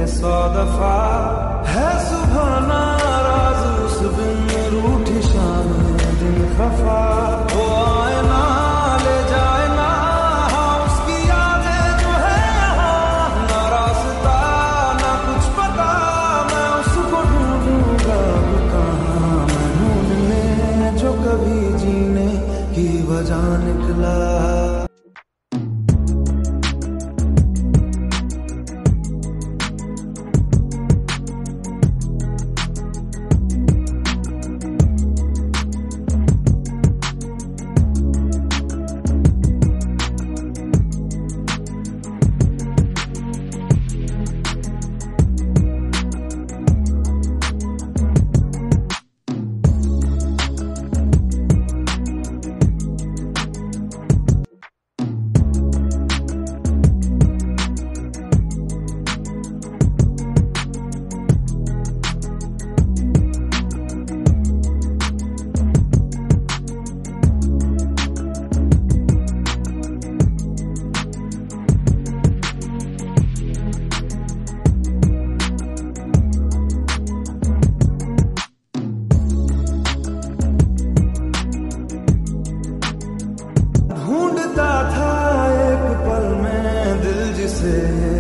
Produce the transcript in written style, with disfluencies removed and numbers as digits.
100 दफा है सुबह नाराज उस बिन रूठी शाम दिन खफा। वो आए ना ले जाए ना हाँ उसकी यादें जो है यहाँ, ना रास्ता ना कुछ पता मैं उसको ढूंढूंगा कहाँ। मैं ढूंढने जो कभी जीने की वजह निकला। ढूंढता था एक पल में दिल जिसे